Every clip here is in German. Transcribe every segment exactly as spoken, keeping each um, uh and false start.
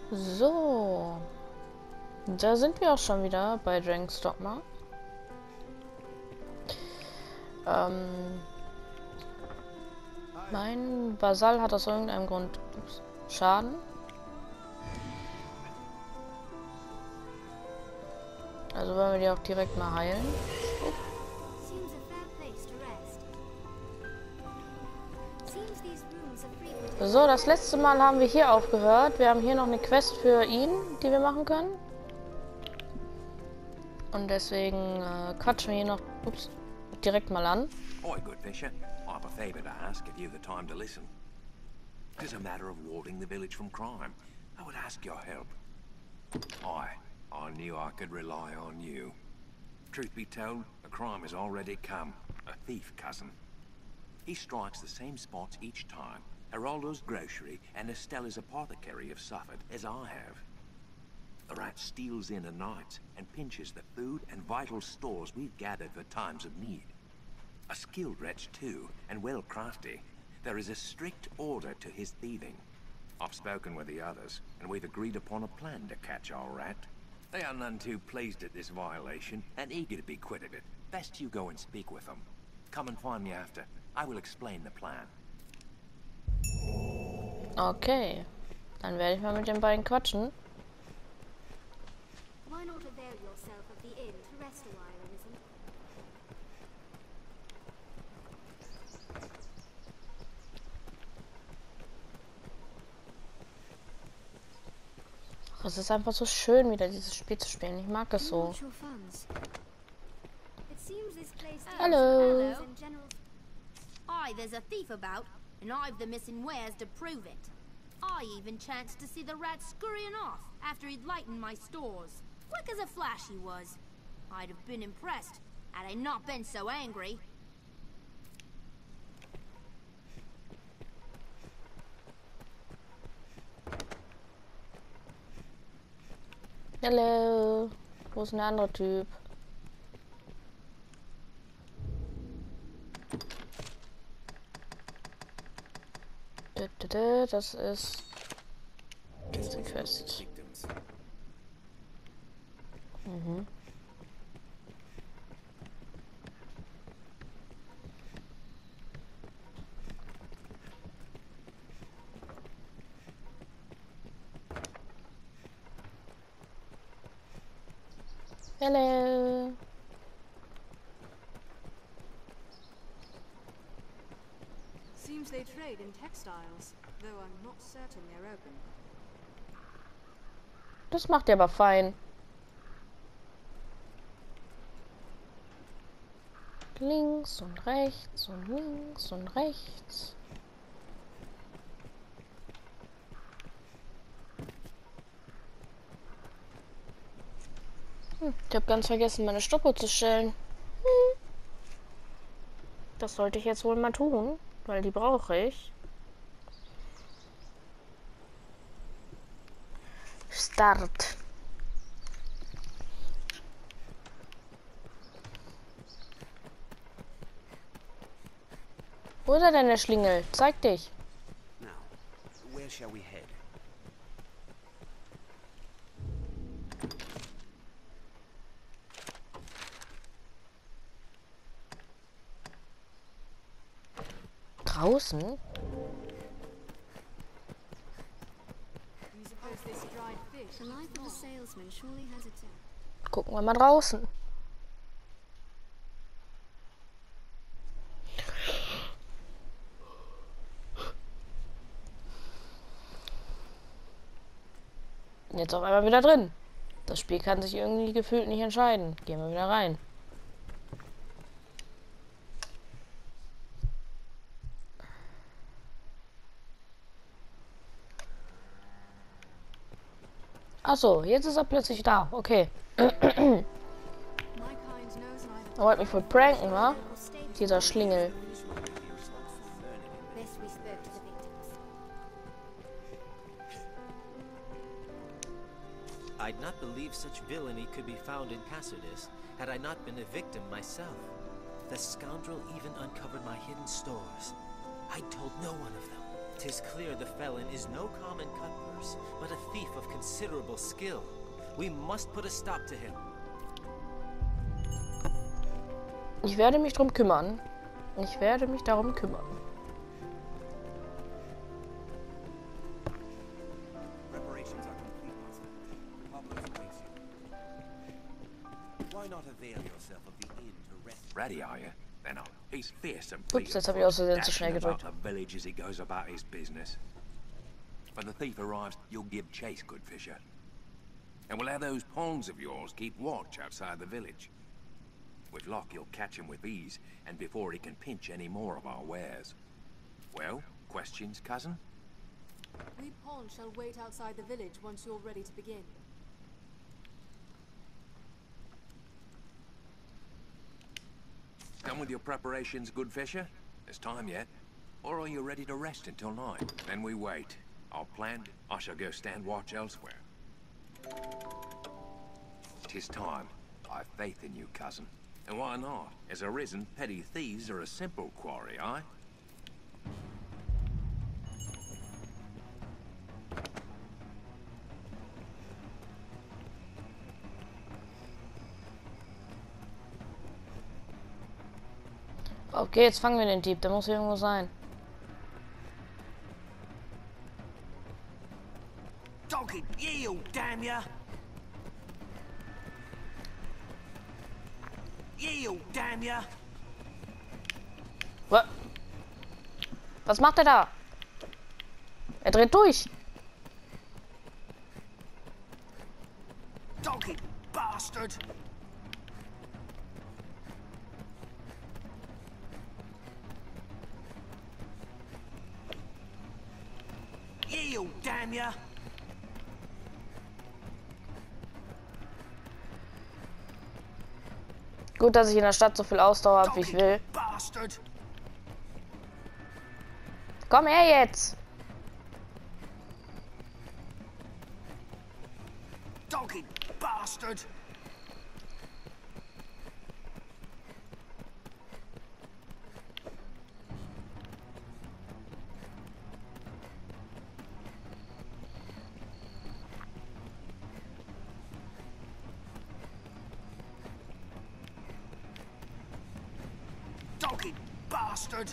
So. Da sind wir auch schon wieder bei Dragon's Dogma. Ähm, mein Basal hat aus irgendeinem Grund ups, Schaden. Also wollen wir die auch direkt mal heilen. So, das letzte Mal haben wir hier aufgehört. Wir haben hier noch eine Quest für ihn, die wir machen können. Und deswegen äh, quatschen wir hier noch ups, direkt mal an. Oi, good fisher. I've a favour to ask if you've the time to listen. It is a matter of warding the village from crime. I would ask your help. I, I knew I could rely on you. Truth be told, the crime has already come. A thief, cousin. He strikes the same spots each time. Geraldo's grocery and Estella's apothecary have suffered, as I have. The rat steals in at night and pinches the food and vital stores we've gathered for times of need. A skilled wretch too, and well crafty. There is a strict order to his thieving. I've spoken with the others, and we've agreed upon a plan to catch our rat. They are none too pleased at this violation, and eager to be quit of it. Best you go and speak with them. Come and find me after. I will explain the plan. Okay. Dann werde ich mal mit den beiden quatschen. Why not avail yourself of the inn to rest a while, Innocent? Es ist einfach so schön, wieder dieses Spiel zu spielen. Ich mag es so. Hallo. Aye, there's a thief about, and I've the missing wares to prove it. I even chanced to see the rat scurrying off after he'd lightened my stores. Quick as a flash he was. I'd have been impressed had I not been so angry. Hallo. Wo ist ein anderer Typ? Das ist diese Quest. Mhm. Hello. Seems they trade in textiles, though I'm not certain they're open. Das macht ihr aber fein. Links und rechts und links und rechts. Hm, ich habe ganz vergessen, meine Stoppuhr zu stellen. Hm. Das sollte ich jetzt wohl mal tun, weil die brauche ich. Start. Wo ist er denn, der Schlingel? Zeig dich. Now, where shall we head? Draußen? The life of a salesman surely has its own. Gucken wir mal draußen. Jetzt auf einmal wieder drin. Das Spiel kann sich irgendwie gefühlt nicht entscheiden. Gehen wir wieder rein. Ach so, jetzt ist er plötzlich da. Okay. Er wollte mich wohl pranken, wa? Dieser Schlingel. I'd not believe such villainy could be found in Cassardis had I not been a victim myself. The scoundrel even uncovered my hidden stores. I told no one of them. 'Tis clear the felon is no common cutpurse, but a thief of considerable skill. We must put a stop to him. Ich werde mich drum kümmern. Ich werde mich darum kümmern. Preparations are complete, Master. Pablo awaits you. Why not avail yourself of the inn to rest? Ready, are you? Then on. He's fierce and Ups, jetzt habe ich aus Versehen zu schnell gedrückt. the village as he goes about his business. When the thief arrives, you'll give chase, good fisher. And we'll have those pawns of yours keep watch outside the village. With luck, you'll catch him with ease, and before he can pinch any more of our wares. Well, questions, cousin? We pawns shall wait outside the village once you're ready to begin. Done with your preparations, good fisher? There's time yet. Or are you ready to rest until night? Then we wait. I'll plan. I shall go stand watch elsewhere. 'Tis time. I've faith in you, cousin. And why not? As arisen, petty thieves are a simple quarry, aye? Okay, jetzt fangen wir den Dieb. Der muss irgendwo sein. Dog it, yield, damn ya! Yield, damn ya! Wa- Was macht er da? Er dreht durch. Dog it, bastard! Yield, damn ya! Gut, dass ich in der Stadt so viel Ausdauer habe, wie ich will. Bastard! Komm her jetzt! Dog it, bastard! Dog it, bastard!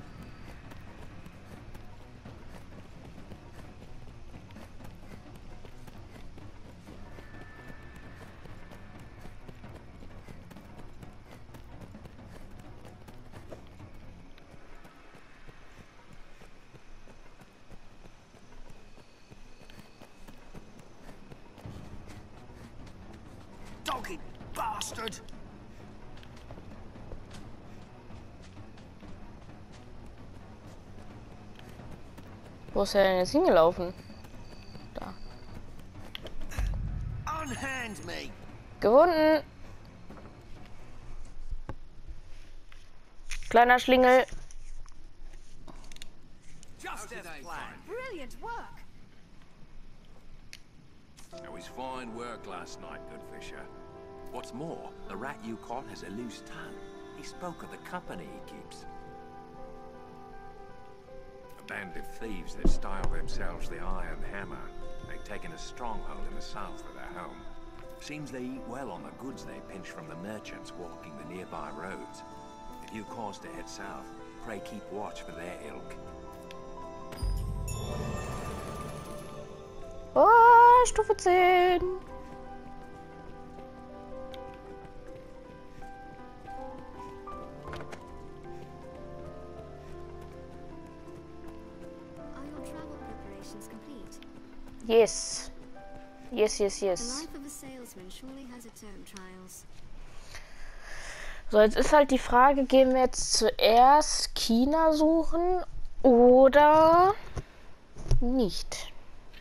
Dog it, bastard! Wo ist er denn jetzt hingelaufen? Da. Unhand me! Gefunden! Kleiner Schlingel. Just as planned. Brilliant work! It was fine work last night, good fisher. What's more, the rat you caught has a loose tongue. He spoke of the company he keeps. A band of thieves that style themselves the Iron Hammer. They've taken a stronghold in the south of their home. Seems they eat well on the goods they pinch from the merchants walking the nearby roads. If you cause to head south, pray keep watch for their ilk. Oh, Stufe zehn. Are your travel preparations complete? Yes. Yes, yes, The yes. life of a salesman surely has its own trials. So, jetzt ist halt die Frage, gehen wir jetzt zuerst China suchen oder nicht?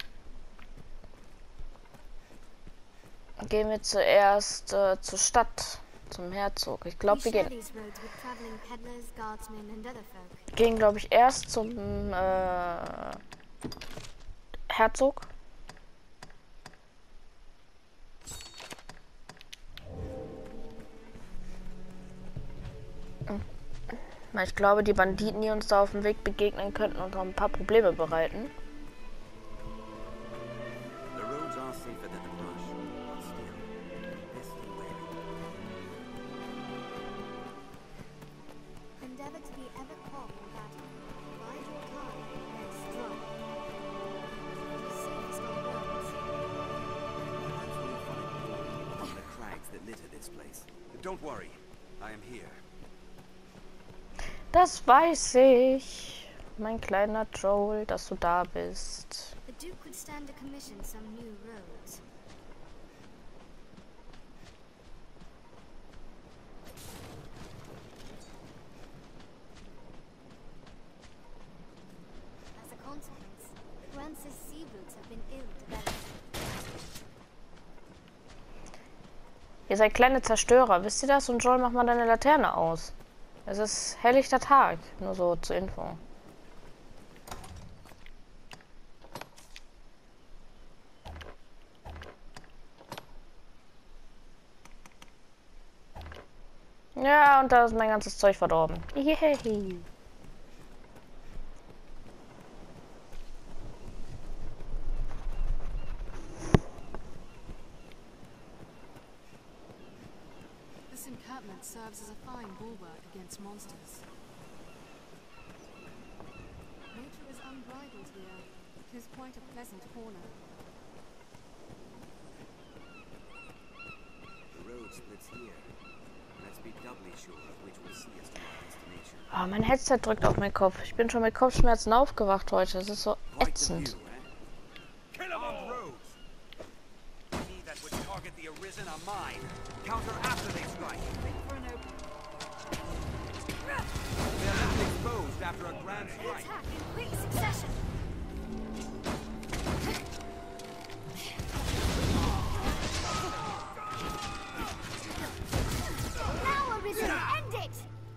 Gehen wir zuerst äh, zur Stadt, zum Herzog. Ich glaube, wir We share gehen, these roads with traveling peddlers, guardsmen, and other folk. gehen glaube ich, erst zum äh, Herzog. Ich glaube, die Banditen, die uns da auf dem Weg begegnen, könnten uns noch ein paar Probleme bereiten. The roads are safer than the brush. Still, best be wary. Endeavor to be ever calm in battle. Bide your time and strong. The safest on roads. Hopefully find more on the crags that litter this place. Don't worry, I am here. Das weiß ich, mein kleiner Joel, dass du da bist. The Duke could stand to commission some new roads. As a consequence, France's sea routes have been ill developed. Ihr seid kleine Zerstörer, wisst ihr das? Und Joel, mach mal deine Laterne aus. Es ist helllichter Tag, nur so zur Info. Ja, und da ist mein ganzes Zeug verdorben. Yay. This encampment serves as a fine bulwark against monsters. Nature is unbridled here. It is quite a pleasant corner. The road splits here. Let's be doubly sure of which will see us to our destination. Oh, mein Headset drückt auf meinen Kopf. Ich bin schon mit Kopfschmerzen aufgewacht heute. Das ist so ätzend. Kill them on roads. Any that would target the Arisen are mine. Counter after they strike. Wait for an opening. They are left exposed after a grand strike. Attack in quick succession. Now, Arisen, end it!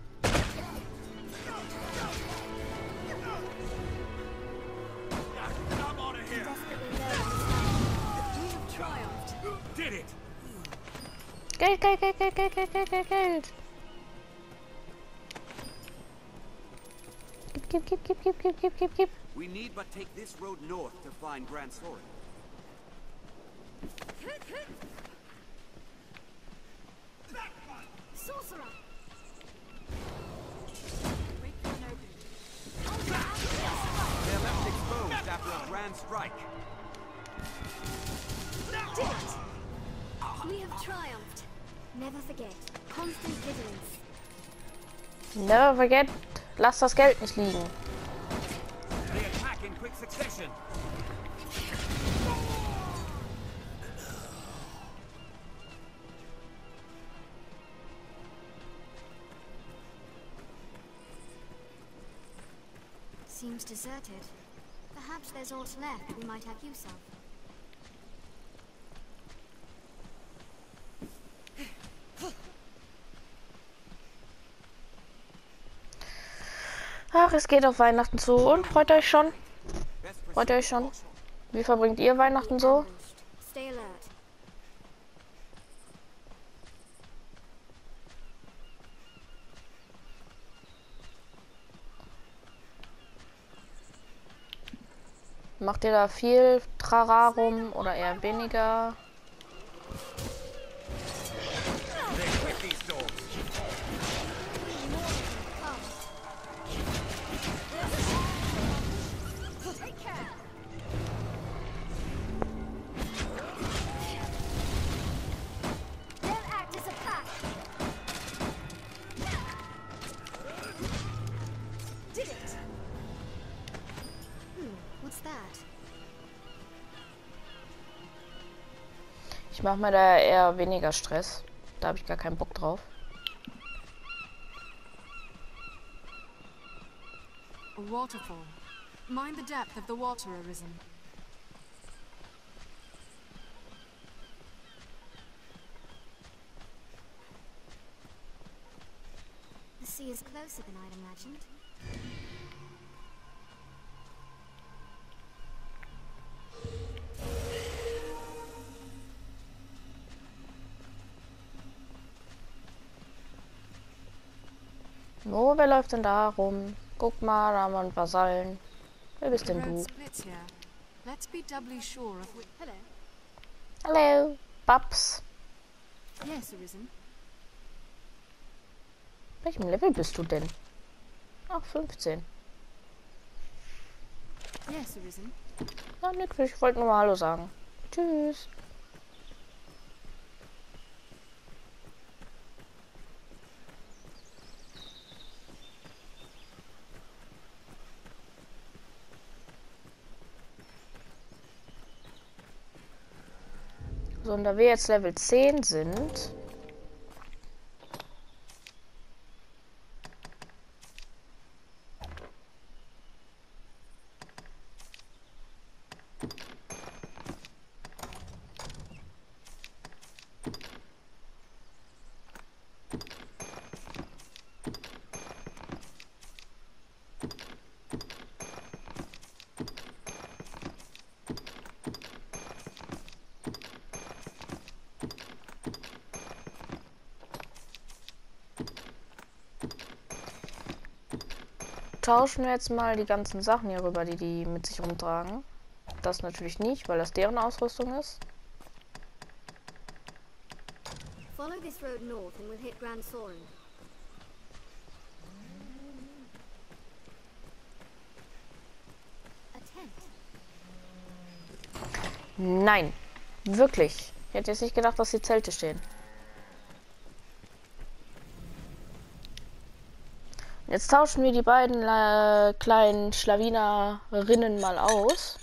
I'm out of here. Desperately low. We have triumphed. Did it. Geld, Geld, Geld, Geld, Geld, Geld, Geld, Geld, Geld. Gib, gib, gib, gib, gib, gib, gib, gib. We need but take this road north to find Grand Sorin. Sorcerer! Wait for an opening. They are left exposed after a grand strike. Did it! We have triumphed. Never forget. Constant vigilance. Never forget, lass das Geld nicht liegen. They attack in quick succession. Seems deserted. Perhaps there's aught left we might have use of. Ach, es geht auf Weihnachten zu. Und freut euch schon? Freut ihr euch schon? Wie verbringt ihr Weihnachten so? Stay alert. Macht ihr da viel Trararum oder eher weniger? They quit these dogs. Take care. They'll act as a pack. Did it? Hmm, what's that? Ich mache mir da eher weniger Stress. Da habe ich gar keinen Bock drauf. A waterfall. Mind the depth of the water, Arisen. The sea is closer than I'd imagined. Oh, wer läuft denn da rum? Guck mal, da haben wir ein Vasallen. Wer bist denn du? Splits here. Let's be doubly sure of which. Hello. Hallo, Babs. Yes, Arisen. Welchem Level bist du denn? Ach, fünfzehn. Yes, Arisen. Ja, nix, ich wollte nur mal Hallo sagen. Tschüss. So, und da wir jetzt Level zehn sind, tauschen wir jetzt mal die ganzen Sachen hier rüber, die die mit sich rumtragen. Das natürlich nicht, weil das deren Ausrüstung ist. Follow this road north and we'll hit Grand Soren. A tent. Nein, wirklich. Ich hätte jetzt nicht gedacht, dass die Zelte stehen. Jetzt tauschen wir die beiden äh, kleinen Schlawinerinnen mal aus.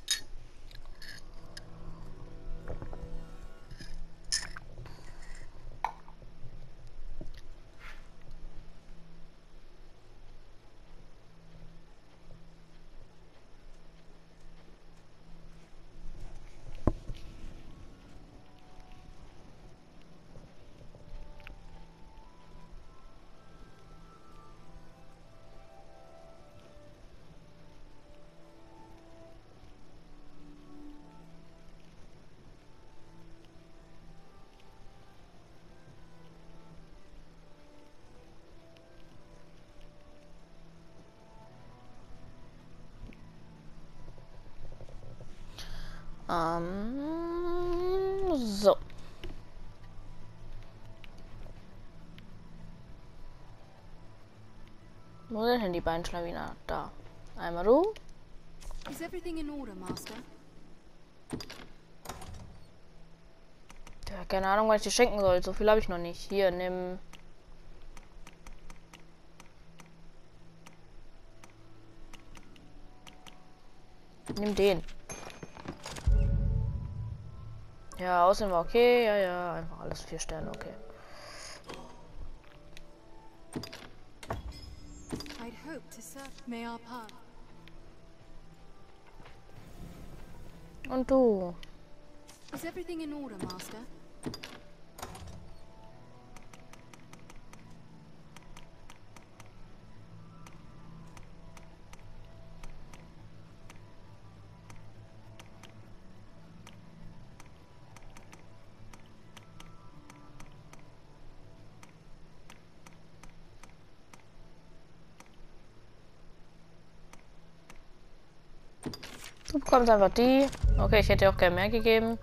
Ähm, so. Wo sind denn die beiden Schlawiner? Da. Einmal du. Is everything in order, Master? Ja, keine Ahnung, was ich dir schenken soll. So viel habe ich noch nicht. Hier, nimm. Nimm den. Ja, aussehen war okay. Ja, ja, einfach alles vier Sterne, okay. I'd hope to serve. May our path. Und du? Is everything in order, Master? Du bekommst einfach die. Okay, ich hätte dir auch gerne mehr gegeben.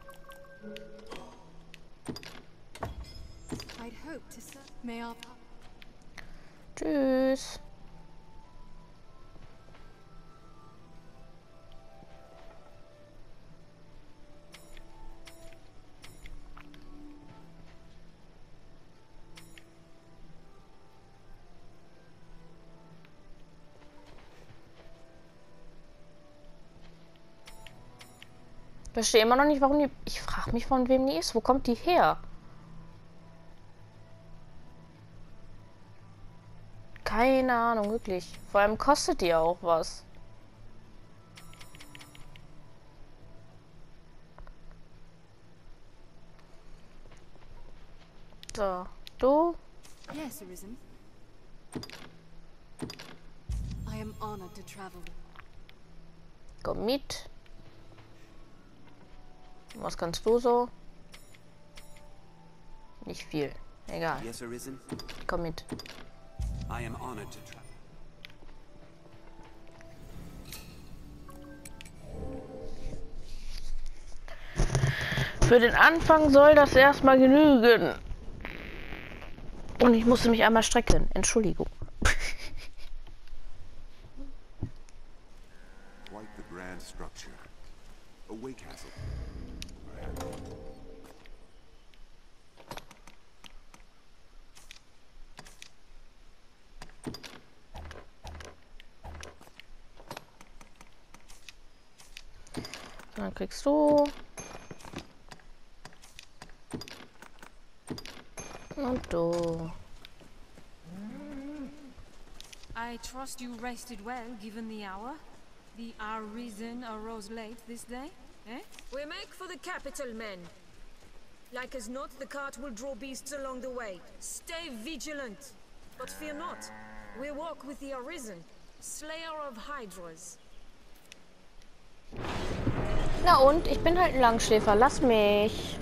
I'd hope to serve. May our path. Tschüss. Ich verstehe immer noch nicht, warum die... Ich frage mich, von wem die ist. Wo kommt die her? Keine Ahnung, wirklich. Vor allem kostet die auch was. So, du? Yes, Arisen. I am honored to travel. Komm mit. Was kannst du so? Nicht viel. Egal. Yes, Arisen. Komm mit. I am honored to travel. Für den Anfang soll das erstmal genügen. Und ich musste mich einmal strecken. Entschuldigung. Quite the grand structure. A way castle. Dann kriegst du. Und du. I trust you rested well, given the hour. The Arisen arose late this day, eh? We make for the capital, men. Like as not, the cart will draw beasts along the way. Stay vigilant. But fear not. We walk with the Arisen, slayer of Hydras. Na und? Ich bin halt ein Langschläfer. Lass mich.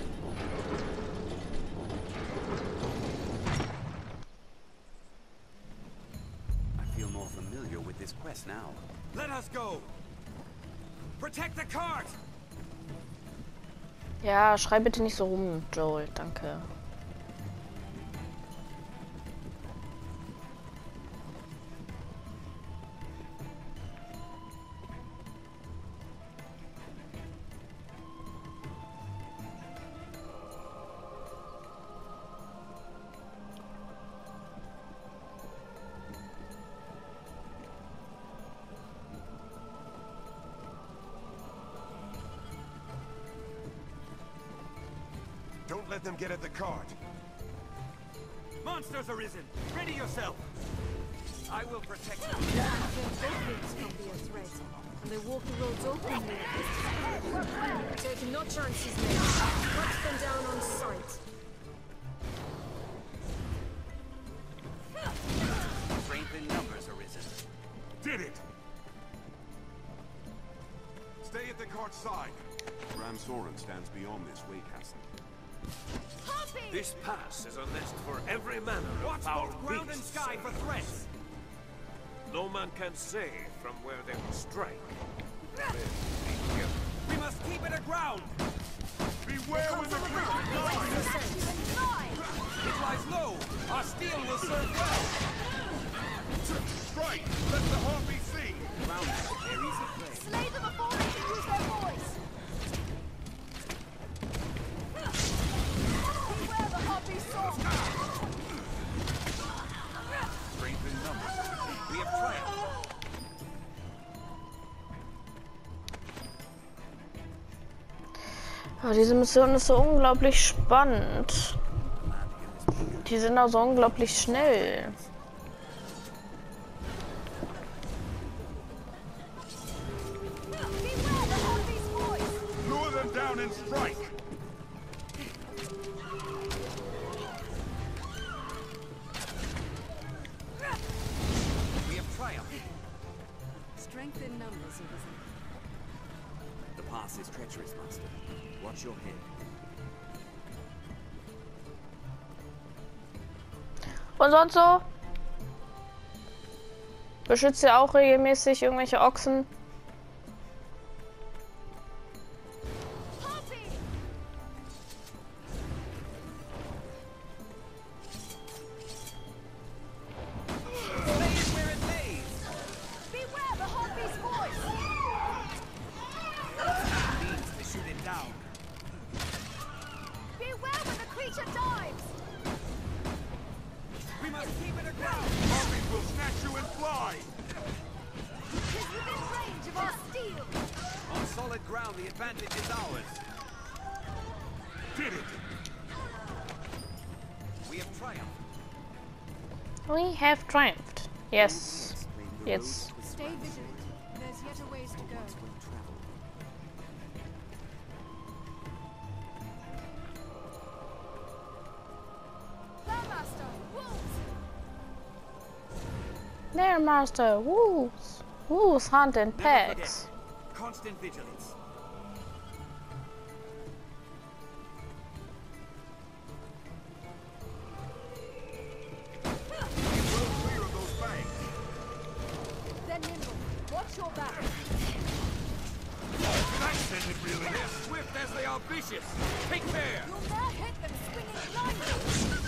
I feel more familiar with this quest now. Let us go. Protect the cart. Ja, schrei bitte nicht so rum, Joel. Danke. Don't let them get at the cart. Monsters Arisen. Ready yourself. I will protect you. Openings can be a threat, and they walk the roads openly. Take no chances, men. Cut them down on sight. Strength in numbers Arisen. Did it! Stay at the cart's side. Ram Soren stands beyond this way castle. This pass is a nest for every manner of Watch foul both ground and beasts. sky for threats. No man can say from where they will strike. We must keep it aground. Beware when the creature dies! It lies low. Our steel will serve well. Strike! Let the harpy see! Round their easy prey. Slay them before they can use their voice! Beware the harpy sword! Strength in numbers. We have triumphed. Aber diese Mission ist so unglaublich spannend. Die sind auch so unglaublich schnell. Beware the harpy's voice! Lure them down and strike! We have triumphed. Strength in numbers, Arisen. The pass is treacherous, Master. Watch your head. Und sonst so? Beschützt ihr auch regelmäßig irgendwelche Ochsen? Harpy! Lay it where it lays. Beware the harpy's voice! Means to shoot it down. Beware when the creature dives! We must keep it aground. Harpies will snatch you and fly! Tis within range of our steel! On solid ground, the advantage is ours. Did it! We have triumphed. We have triumphed. Yes. Yes. Stay vigilant. There's yet a ways to go. Landmaster, wolves! There, Master. Wolves. Wolves hunt in Never packs. forget. Constant vigilance. Well clear of those as they are vicious. Take care. You'll never hit them swinging blindly.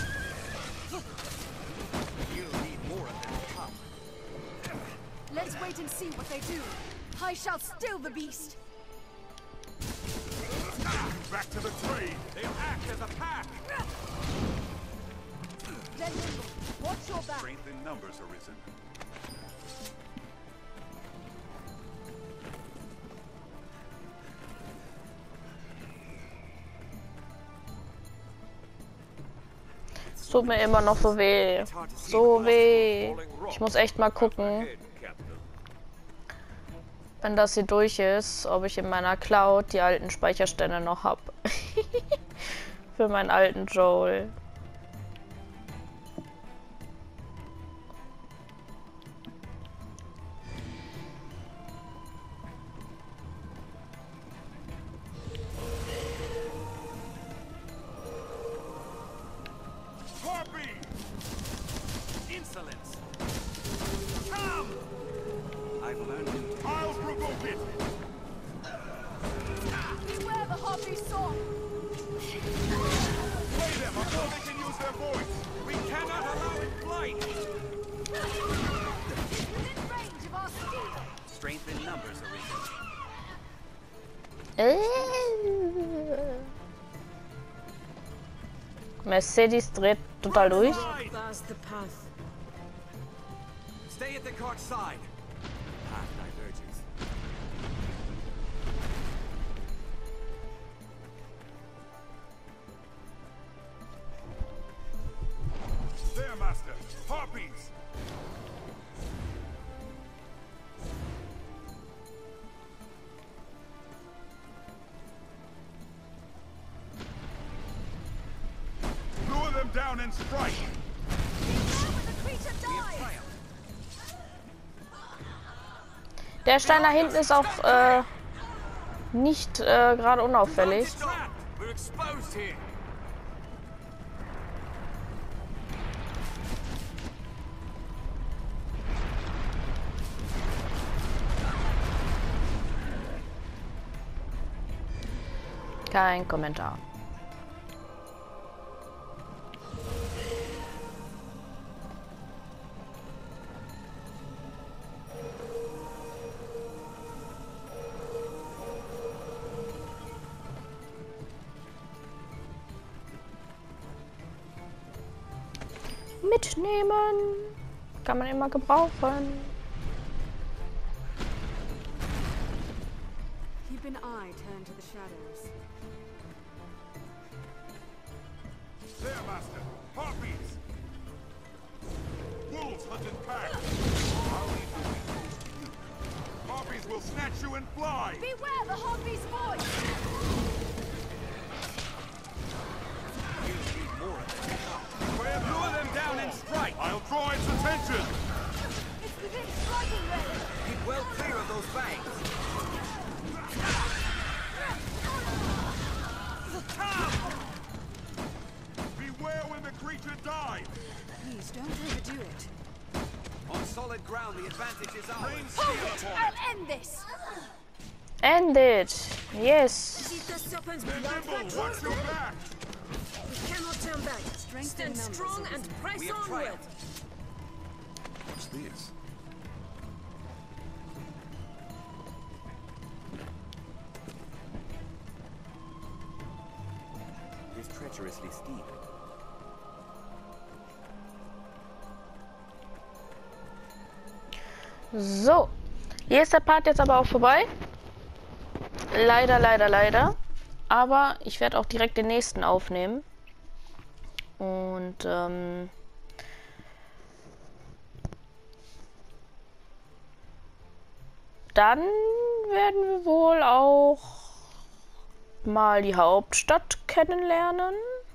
You'll need more of that cup. Let's wait and see what they do. I shall still the beast. Back to the tree. They'll act as a pack. Then nimble. Watch your back. Strength in numbers arisen. Es tut mir immer noch so weh. So weh. Ich muss echt mal gucken, wenn das hier durch ist, ob ich in meiner Cloud die alten Speicherstände noch habe. Für meinen alten Joel. Mercedes dreht total durch. Stay at the cart side. Path diverges. There, Master. Harpies. Lure them down and strike. Der Stein da hinten ist auch äh, nicht äh, gerade unauffällig. Kein Kommentar. Mitnehmen. Kann man immer gebrauchen. Keep an eye turned to the shadows. There, Master. Harpies. Wolves hunt in packs. Harpies will snatch you and fly. Beware the harpy's voice. Lure them down and strike! I'll draw its attention! It's within striking range. Keep well clear of those fangs! Beware when the creature dives! Please don't overdo it. On solid ground, the advantage is ours. Rain Hold steel it! upon I'll end this! End it! Yes! Nimble, watch your back! We cannot turn back. Stand strong and press onward. What's this? It's treacherously steep. So, hier ist der Part jetzt aber auch vorbei. Leider, leider, leider. Aber ich werde auch direkt den nächsten aufnehmen. Und ähm, dann werden wir wohl auch mal die Hauptstadt kennenlernen.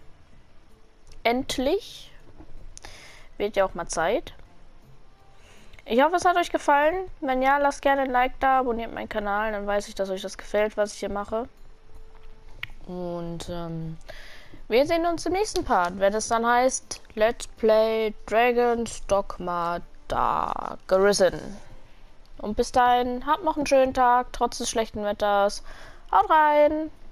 Endlich. Wird ja auch mal Zeit. Ich hoffe, es hat euch gefallen. Wenn ja, lasst gerne ein Like da, abonniert meinen Kanal, dann weiß ich, dass euch das gefällt, was ich hier mache. Und ähm, wir sehen uns im nächsten Part, wenn es dann heißt Let's Play Dragon's Dogma Dark Arisen. Und bis dahin, habt noch einen schönen Tag, trotz des schlechten Wetters. Haut rein!